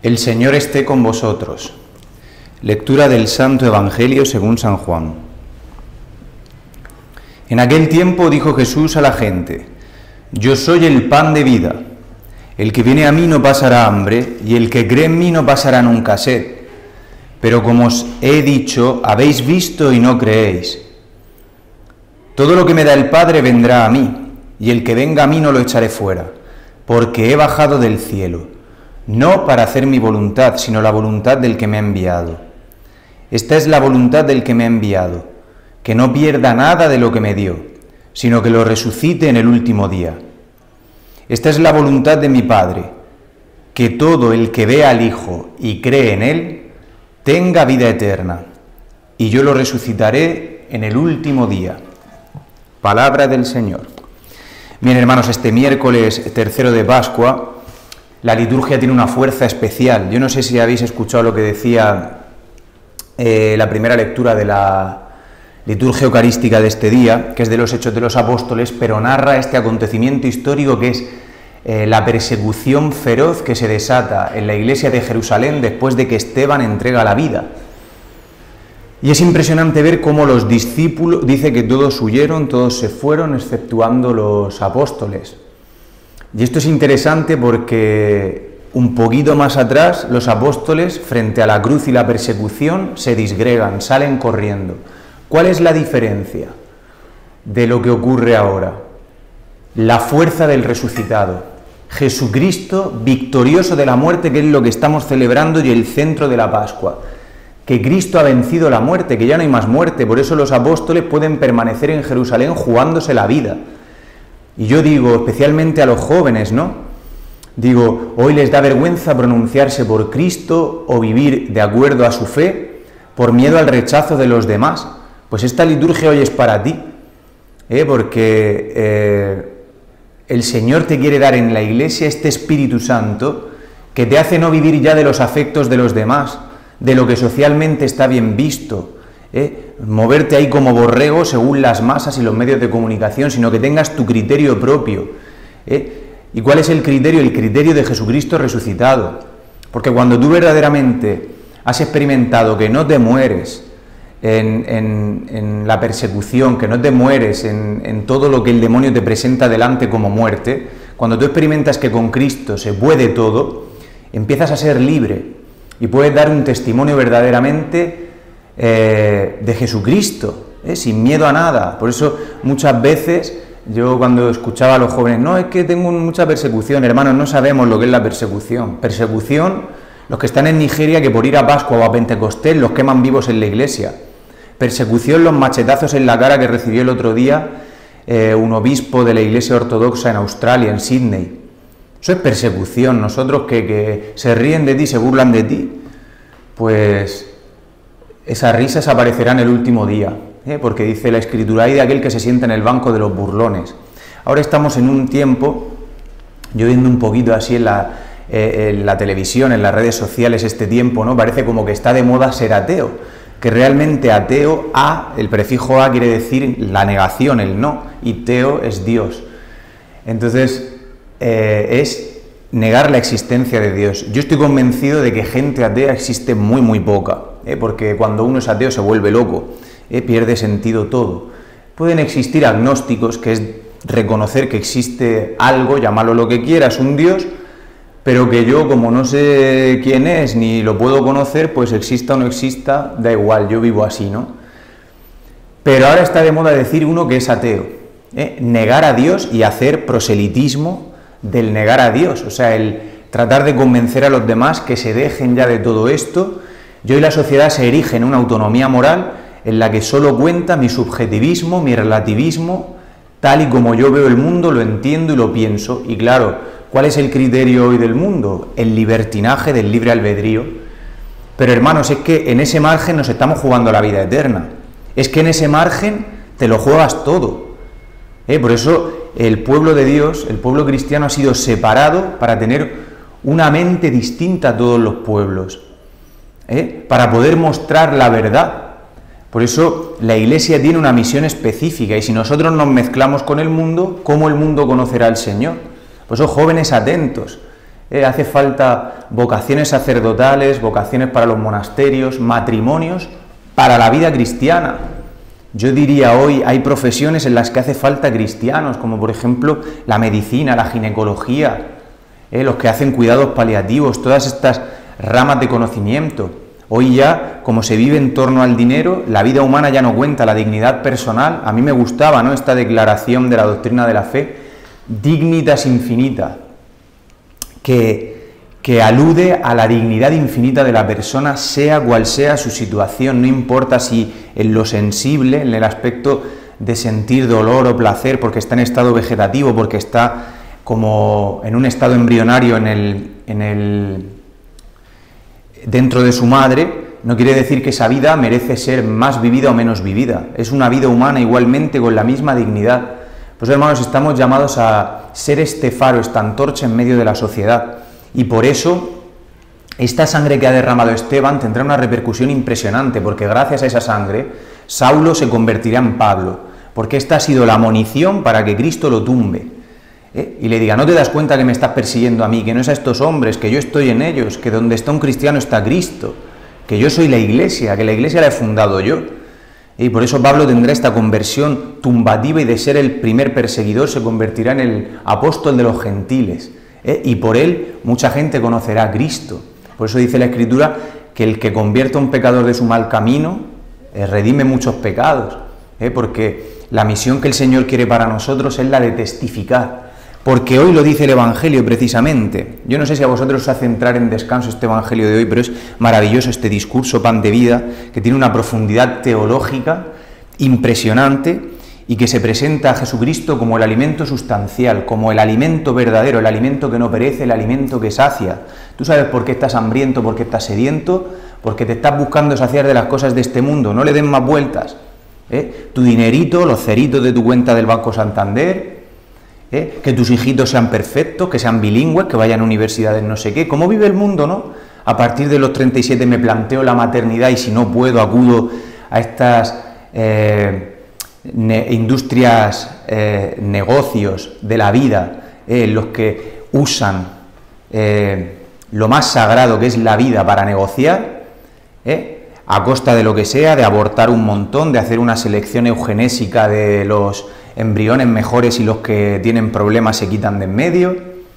El Señor esté con vosotros. Lectura del Santo Evangelio según San Juan. En aquel tiempo dijo Jesús a la gente: Yo soy el pan de vida. El que viene a mí no pasará hambre, y el que cree en mí no pasará nunca sed. Pero como os he dicho, habéis visto y no creéis. Todo lo que me da el Padre vendrá a mí, y el que venga a mí no lo echaré fuera, porque he bajado del cielo, no para hacer mi voluntad, sino la voluntad del que me ha enviado. Esta es la voluntad del que me ha enviado, que no pierda nada de lo que me dio, sino que lo resucite en el último día. Esta es la voluntad de mi Padre, que todo el que vea al Hijo y cree en Él, tenga vida eterna, y yo lo resucitaré en el último día. Palabra del Señor. Bien, hermanos, este miércoles tercero de Pascua, la liturgia tiene una fuerza especial. Yo no sé si habéis escuchado lo que decía la primera lectura de la liturgia eucarística de este día, que es de los Hechos de los Apóstoles, pero narra este acontecimiento histórico que es la persecución feroz que se desata en la iglesia de Jerusalén después de que Esteban entrega la vida. Y es impresionante ver cómo los discípulos, dice que todos huyeron, todos se fueron, exceptuando los apóstoles. Y esto es interesante porque un poquito más atrás, los apóstoles, frente a la cruz y la persecución, se disgregan, salen corriendo. ¿Cuál es la diferencia de lo que ocurre ahora? La fuerza del resucitado. Jesucristo victorioso de la muerte, que es lo que estamos celebrando y el centro de la Pascua. Que Cristo ha vencido la muerte, que ya no hay más muerte, por eso los apóstoles pueden permanecer en Jerusalén jugándose la vida. Y yo digo, especialmente a los jóvenes, ¿no? Digo, hoy les da vergüenza pronunciarse por Cristo o vivir de acuerdo a su fe por miedo al rechazo de los demás. Pues esta liturgia hoy es para ti, porque el Señor te quiere dar en la Iglesia este Espíritu Santo que te hace no vivir ya de los afectos de los demás, de lo que socialmente está bien visto, moverte ahí como borrego según las masas y los medios de comunicación, sino que tengas tu criterio propio. ¿Y cuál es el criterio? El criterio de Jesucristo resucitado. Porque cuando tú verdaderamente has experimentado que no te mueres en la persecución, que no te mueres en todo lo que el demonio te presenta delante como muerte, cuando tú experimentas que con Cristo se puede todo, empiezas a ser libre y puedes dar un testimonio verdaderamente de Jesucristo, sin miedo a nada. Por eso muchas veces yo cuando escuchaba a los jóvenes, no, es que tengo mucha persecución, hermanos, no sabemos lo que es la persecución. Persecución, los que están en Nigeria, que por ir a Pascua o a Pentecostés los queman vivos en la iglesia. Persecución, los machetazos en la cara que recibió el otro día un obispo de la iglesia ortodoxa en Australia, en Sydney. Eso es persecución. Nosotros que se ríen de ti, se burlan de ti, pues esas risas aparecerán el último día, porque dice la Escritura, hay de aquel que se sienta en el banco de los burlones. Ahora estamos en un tiempo, yo viendo un poquito así en la televisión, en las redes sociales este tiempo, ¿no? Parece como que está de moda ser ateo, que realmente ateo, el prefijo a quiere decir la negación, el no, y teo es Dios. Entonces, es negar la existencia de Dios. Yo estoy convencido de que gente atea existe muy, muy poca, porque cuando uno es ateo se vuelve loco, pierde sentido todo. Pueden existir agnósticos, que es reconocer que existe algo, llamarlo lo que quieras, un Dios, pero que yo, como no sé quién es ni lo puedo conocer, pues exista o no exista, da igual, yo vivo así, ¿no? Pero ahora está de moda decir uno que es ateo, negar a Dios y hacer proselitismo del negar a Dios, o sea, el tratar de convencer a los demás que se dejen ya de todo esto. Y hoy la sociedad se erige en una autonomía moral en la que solo cuenta mi subjetivismo, mi relativismo, tal y como yo veo el mundo, lo entiendo y lo pienso. Y claro, ¿cuál es el criterio hoy del mundo? El libertinaje del libre albedrío. Pero hermanos, es que en ese margen nos estamos jugando la vida eterna. Es que en ese margen te lo juegas todo. Por eso el pueblo de Dios, el pueblo cristiano, ha sido separado para tener una mente distinta a todos los pueblos, para poder mostrar la verdad. Por eso la Iglesia tiene una misión específica, y si nosotros nos mezclamos con el mundo, ¿cómo el mundo conocerá al Señor? Por eso, jóvenes, atentos, Hace falta vocaciones sacerdotales, vocaciones para los monasterios, matrimonios para la vida cristiana. Yo diría hoy hay profesiones en las que hace falta cristianos, como por ejemplo la medicina, la ginecología, los que hacen cuidados paliativos, todas estas ramas de conocimiento. Hoy ya, como se vive en torno al dinero, la vida humana ya no cuenta, la dignidad personal. A mí me gustaba, ¿no?, esta declaración de la doctrina de la fe, dignitas infinita, que alude a la dignidad infinita de la persona, sea cual sea su situación, no importa si en lo sensible, en el aspecto de sentir dolor o placer, porque está en estado vegetativo, porque está como en un estado embrionario dentro de su madre, no quiere decir que esa vida merece ser más vivida o menos vivida. Es una vida humana igualmente con la misma dignidad. Pues hermanos, estamos llamados a ser este faro, esta antorcha en medio de la sociedad. Y por eso, esta sangre que ha derramado Esteban tendrá una repercusión impresionante, porque gracias a esa sangre, Saulo se convertirá en Pablo, porque esta ha sido la munición para que Cristo lo tumbe. Y le diga, ¿no te das cuenta que me estás persiguiendo a mí, que no es a estos hombres, que yo estoy en ellos, que donde está un cristiano está Cristo, que yo soy la Iglesia, que la Iglesia la he fundado yo? Y por eso Pablo tendrá esta conversión tumbativa y de ser el primer perseguidor se convertirá en el apóstol de los gentiles. Y por él mucha gente conocerá a Cristo. Por eso dice la Escritura que el que convierta a un pecador de su mal camino redime muchos pecados, porque la misión que el Señor quiere para nosotros es la de testificar, porque hoy lo dice el Evangelio precisamente. Yo no sé si a vosotros os hace entrar en descanso este Evangelio de hoy, pero es maravilloso este discurso, pan de vida, que tiene una profundidad teológica impresionante y que se presenta a Jesucristo como el alimento sustancial, como el alimento verdadero, el alimento que no perece, el alimento que sacia. ¿Tú sabes por qué estás hambriento, por qué estás sediento? Porque te estás buscando saciar de las cosas de este mundo. No le den más vueltas. Tu dinerito, los ceritos de tu cuenta del Banco Santander, que tus hijitos sean perfectos, que sean bilingües, que vayan a universidades no sé qué. ¿Cómo vive el mundo, no? A partir de los 37 me planteo la maternidad y si no puedo acudo a estas industrias, negocios de la vida, los que usan lo más sagrado que es la vida para negociar, a costa de lo que sea, de abortar un montón, de hacer una selección eugenésica de los embriones mejores y los que tienen problemas se quitan de en medio.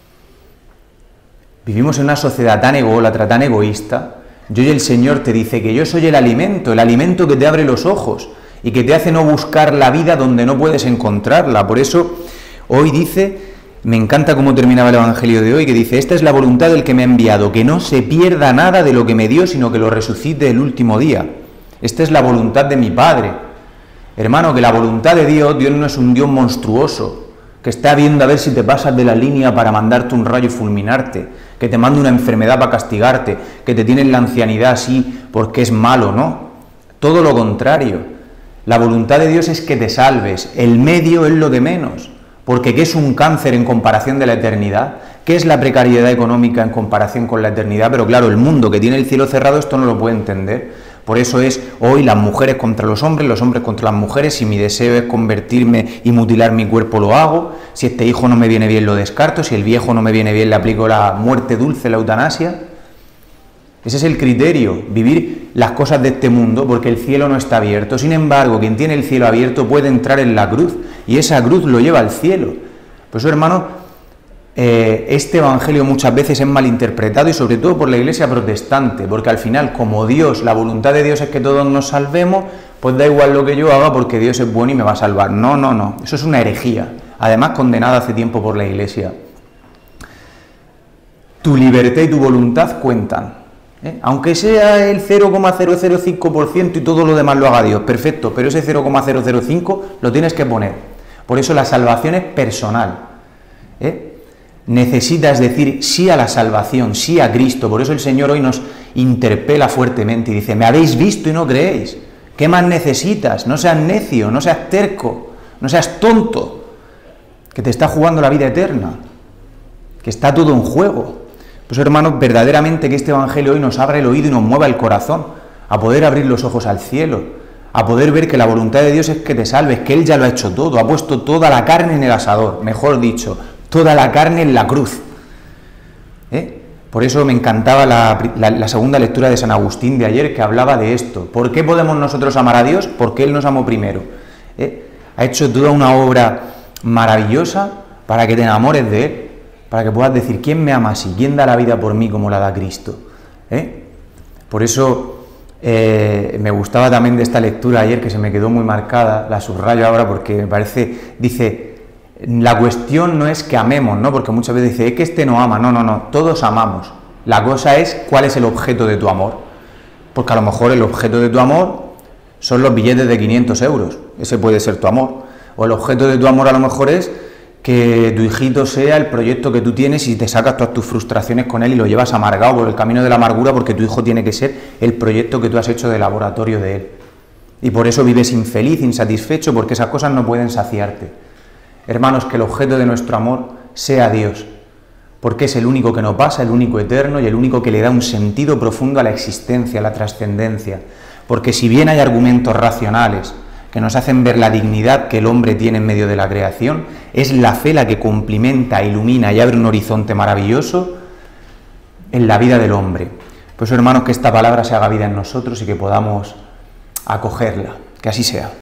Vivimos en una sociedad tan ególatra, tan egoísta, y hoy el Señor te dice que yo soy el alimento que te abre los ojos y que te hace no buscar la vida donde no puedes encontrarla. Por eso hoy dice, me encanta cómo terminaba el Evangelio de hoy, que dice, esta es la voluntad del que me ha enviado, que no se pierda nada de lo que me dio, sino que lo resucite el último día. Esta es la voluntad de mi Padre. Hermano, que la voluntad de Dios no es un Dios monstruoso, que está viendo a ver si te pasas de la línea para mandarte un rayo y fulminarte, que te manda una enfermedad para castigarte, que te tiene en la ancianidad así porque es malo, ¿no? Todo lo contrario. La voluntad de Dios es que te salves, el medio es lo de menos, porque ¿qué es un cáncer en comparación de la eternidad? ¿Qué es la precariedad económica en comparación con la eternidad? Pero claro, el mundo que tiene el cielo cerrado esto no lo puede entender. Por eso es hoy las mujeres contra los hombres contra las mujeres. Si mi deseo es convertirme y mutilar mi cuerpo, lo hago. Si este hijo no me viene bien, lo descarto. Si el viejo no me viene bien, le aplico la muerte dulce, la eutanasia. Ese es el criterio, vivir las cosas de este mundo, porque el cielo no está abierto. Sin embargo, quien tiene el cielo abierto puede entrar en la cruz, y esa cruz lo lleva al cielo. Por eso, hermano, este evangelio muchas veces es malinterpretado, y sobre todo por la Iglesia protestante, porque al final, como Dios, la voluntad de Dios es que todos nos salvemos, pues da igual lo que yo haga porque Dios es bueno y me va a salvar. No, no, no, eso es una herejía, además condenada hace tiempo por la Iglesia. Tu libertad y tu voluntad cuentan. Aunque sea el 0,005% y todo lo demás lo haga Dios, perfecto, pero ese 0,005 lo tienes que poner. Por eso la salvación es personal. Necesitas decir sí a la salvación, sí a Cristo. Por eso el Señor hoy nos interpela fuertemente y dice, me habéis visto y no creéis. ¿Qué más necesitas? No seas necio, no seas terco, no seas tonto, que te está jugando la vida eterna, que está todo en juego. Pues hermanos, verdaderamente que este Evangelio hoy nos abra el oído y nos mueva el corazón, a poder abrir los ojos al cielo, a poder ver que la voluntad de Dios es que te salves, que Él ya lo ha hecho todo, ha puesto toda la carne en el asador, mejor dicho, toda la carne en la cruz. Por eso me encantaba la segunda lectura de San Agustín de ayer, que hablaba de esto. ¿Por qué podemos nosotros amar a Dios? Porque Él nos amó primero. Ha hecho toda una obra maravillosa para que te enamores de Él, para que puedas decir, ¿quién me ama así? ¿Quién da la vida por mí como la da Cristo? Por eso me gustaba también de esta lectura ayer, que se me quedó muy marcada, la subrayo ahora porque me parece, dice, la cuestión no es que amemos, ¿no? Porque muchas veces dice, es que este no ama, no, todos amamos. La cosa es cuál es el objeto de tu amor, porque a lo mejor el objeto de tu amor son los billetes de 500 euros, ese puede ser tu amor, o el objeto de tu amor a lo mejor es que tu hijito sea el proyecto que tú tienes y te sacas todas tus frustraciones con él y lo llevas amargado por el camino de la amargura, porque tu hijo tiene que ser el proyecto que tú has hecho de laboratorio de él. Y por eso vives infeliz, insatisfecho, porque esas cosas no pueden saciarte. Hermanos, que el objeto de nuestro amor sea Dios, porque es el único que no pasa, el único eterno y el único que le da un sentido profundo a la existencia, a la trascendencia. Porque si bien hay argumentos racionales que nos hacen ver la dignidad que el hombre tiene en medio de la creación, es la fe la que complementa, ilumina y abre un horizonte maravilloso en la vida del hombre. Por eso, hermanos, que esta palabra se haga vida en nosotros y que podamos acogerla. Que así sea.